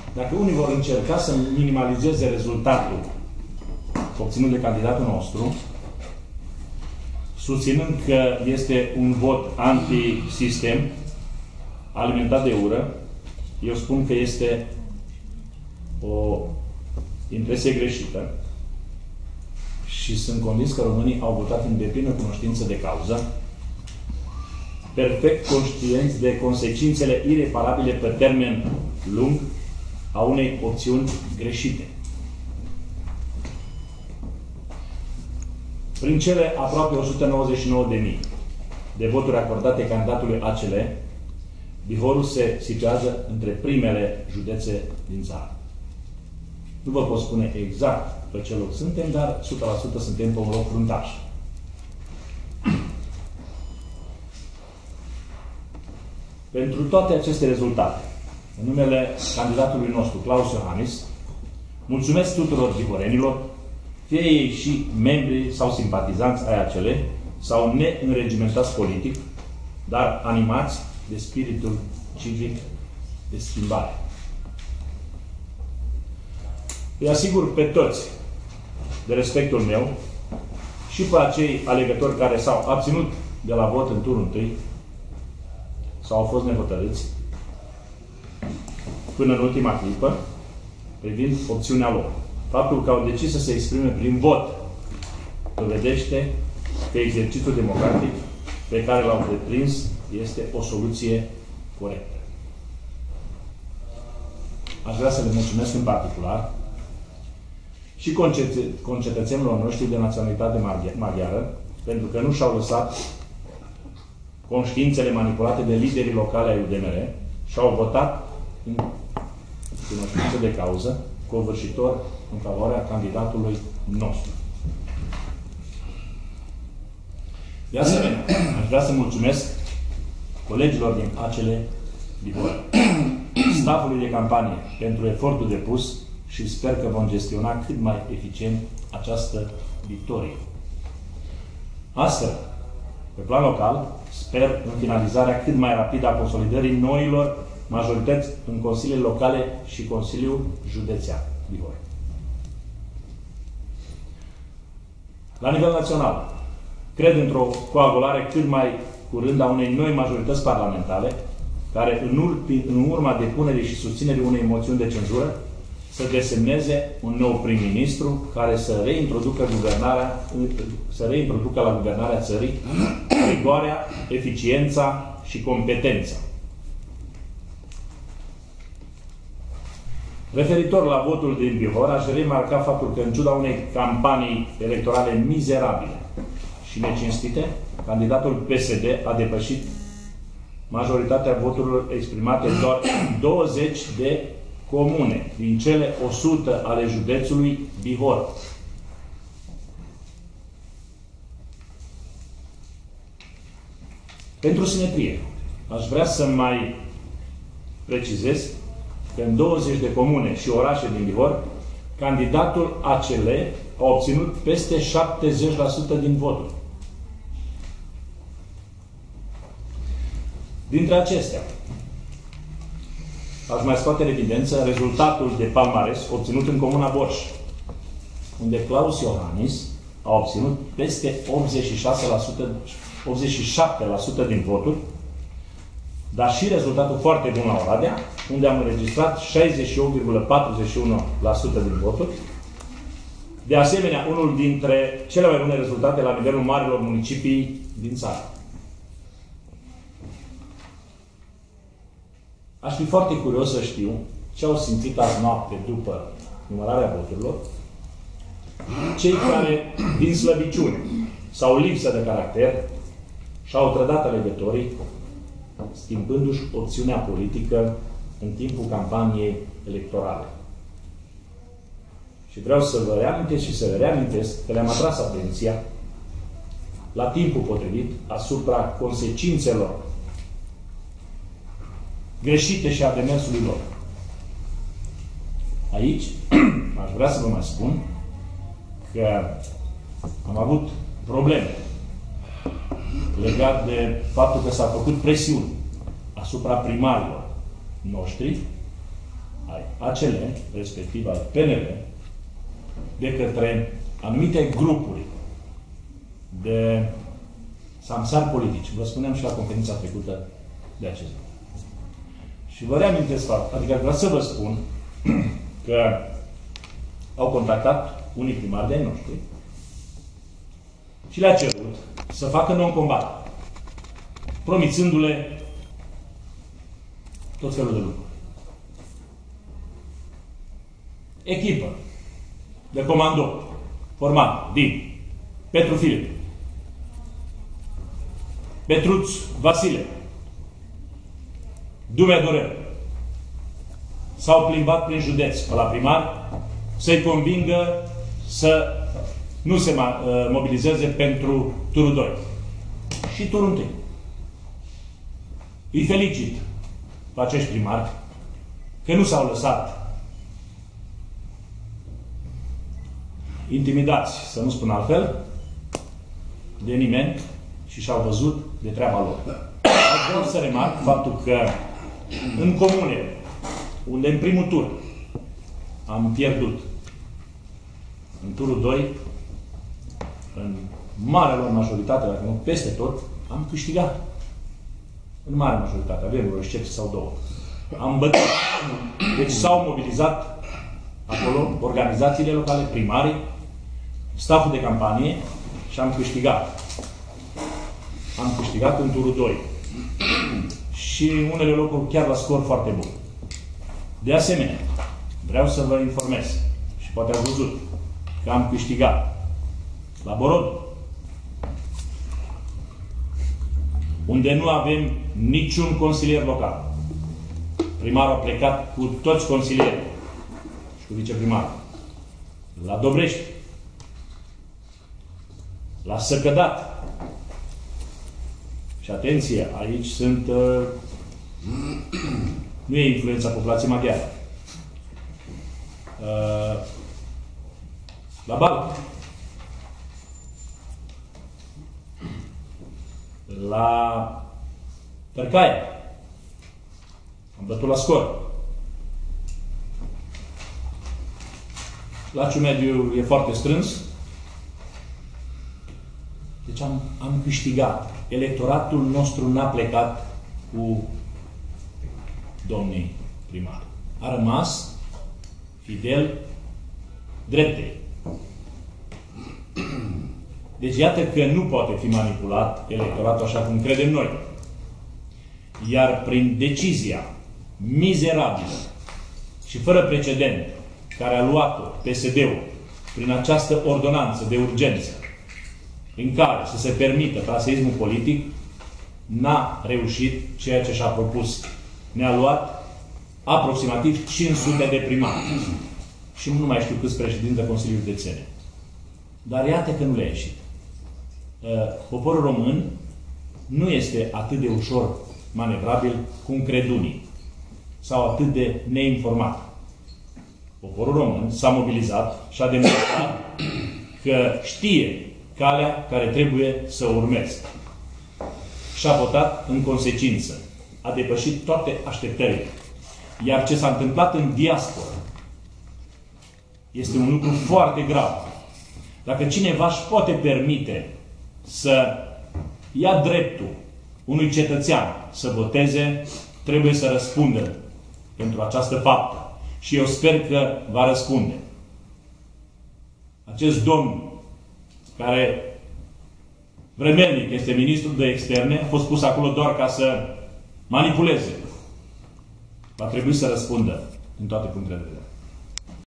dacă unii vor încerca să minimalizeze rezultatul obținut de candidatul nostru, susținând că este un vot anti-sistem, alimentat de ură, eu spun că este o impresie greșită și sunt convins că românii au votat în deplină cunoștință de cauză, perfect conștienți de consecințele ireparabile pe termen lung a unei opțiuni greșite. Prin cele aproape 199.000 de voturi acordate candidatului ACL, Bihorul se situează între primele județe din țară. Nu vă pot spune exact pe ce loc suntem, dar 100% suntem pe un loc fruntaș. Pentru toate aceste rezultate, în numele candidatului nostru, Claus Iohannis, mulțumesc tuturor bihorenilor, fie ei și membri sau simpatizanți ai ACL, sau neînregimentați politic, dar animați de spiritul civic de schimbare. Îi asigur pe toți de respectul meu și pe acei alegători care s-au abținut de la vot în turul întâi sau au fost nehotărâți până în ultima clipă privind opțiunea lor. Faptul că au decis să se exprime prin vot dovedește că exercițiul democratic pe care l-au deprins este o soluție corectă. Aș vrea să le mulțumesc în particular și concetățenilor noștri de naționalitate maghiară, pentru că nu și-au lăsat conștiințele manipulate de liderii locale ai UDMR și au votat în cunoștință de cauză, covârșitor în favoarea candidatului nostru. De asemenea, aș vrea să mulțumesc colegilor din ACL Bihor, staffului de campanie pentru efortul depus și sper că vom gestiona cât mai eficient această victorie. Astfel, pe plan local, sper în finalizarea cât mai rapidă a consolidării noilor majorități în consiliile locale și Consiliul Județean Bihor. La nivel național, cred într-o coagulare cât mai curând a unei noi majorități parlamentare, care în urma depunerii și susținerii unei moțiuni de cenzură, să desemneze un nou prim-ministru care să reintroducă la guvernarea țării rigoarea, eficiența și competența. Referitor la votul din Bihor, aș remarca faptul că, în ciuda unei campanii electorale mizerabile și necinstite, candidatul PSD a depășit majoritatea voturilor exprimate în doar 20 de comune din cele 100 ale județului Bihor. Pentru simetrie, aș vrea să mai precizez că în 20 de comune și orașe din Bihor, candidatul ACL a obținut peste 70% din voturi. Dintre acestea, aș mai scoate în evidență rezultatul de palmares obținut în comuna Borș, unde Claus Iohannis a obținut peste 87% din voturi, dar și rezultatul foarte bun la Oradea, unde am înregistrat 68,41% din voturi. De asemenea, unul dintre cele mai bune rezultate la nivelul marilor municipii din țară. Aș fi foarte curios să știu ce au simțit azi noapte după numărarea voturilor cei care, din slăbiciune sau lipsă de caracter, și-au trădat alegătorii, schimbându-și opțiunea politică în timpul campaniei electorale. Și vreau să vă reamintesc și să le reamintesc că le-am atras atenția la timpul potrivit asupra consecințelor greșite și a demersului lor. Aici aș vrea să vă mai spun că am avut probleme legat de faptul că s-a făcut presiuni asupra primarilor noștri, ai ACL, respectiv al PNL, de către anumite grupuri de samsari politici. Vă spuneam și la conferința trecută de acest lucru. Și vă reamintesc faptul, adică vreau să vă spun că au contactat unii primari de-ai noștri și le-a cerut să facă non-combat, promițându-le tot felul de lucruri. Echipă de comando format din Petru Filip, Petruț Vasile, Dumea Dorel, s-au plimbat prin județ pe la primar să-i convingă să nu se mobilizeze pentru turul 2 și turul 1. Îi felicit pe acești primari că nu s-au lăsat intimidați, să nu spun altfel, de nimeni și și-au văzut de treaba lor. Vreau să remarc faptul că în comune, unde în primul tur am pierdut, în turul 2, în marea lor majoritate, dacă nu peste tot, am câștigat. În marea majoritate. Avem o excepție sau două. Am bătut. Deci s-au mobilizat acolo organizațiile locale, primarii, staful de campanie și am câștigat. Am câștigat în turul 2. Și unele locuri chiar la scor foarte bun. De asemenea, vreau să vă informez și poate ați văzut că am câștigat la Borod, unde nu avem niciun consilier local. Primarul a plecat cu toți consilierii și cu viceprimarul. La Dobrești, la Săcădat. Și atenție, aici sunt nu e influența populației maghiare. La Balc, la Tărcaia, am bătut la scor. La Ciumediu e foarte strâns. Deci am câștigat. Electoratul nostru n-a plecat cu domnii primari. A rămas fidel dreptei. Deci iată că nu poate fi manipulat electoratul așa cum credem noi. Iar prin decizia mizerabilă și fără precedent care a luat-o PSD-ul prin această ordonanță de urgență în care să se permită traseismul politic, n-a reușit ceea ce și-a propus. Ne-a luat aproximativ 500 de primari. Și nu mai știu câți președinți de Consiliul Județene. Dar iată că nu le-a ieșit. Poporul român nu este atât de ușor manevrabil cum cred unii. Sau atât de neinformat. Poporul român s-a mobilizat și a demonstrat că știe calea care trebuie să o urmeze. Și a votat în consecință. A depășit toate așteptările. Iar ce s-a întâmplat în diaspora este un lucru foarte grav. Dacă cineva își poate permite să ia dreptul unui cetățean să voteze, trebuie să răspundă pentru această faptă. Și eu sper că va răspunde. Acest domn care vremelnic este ministrul de externe, a fost pus acolo doar ca să manipuleze. Va trebui să răspundă în toate punctele de vedere.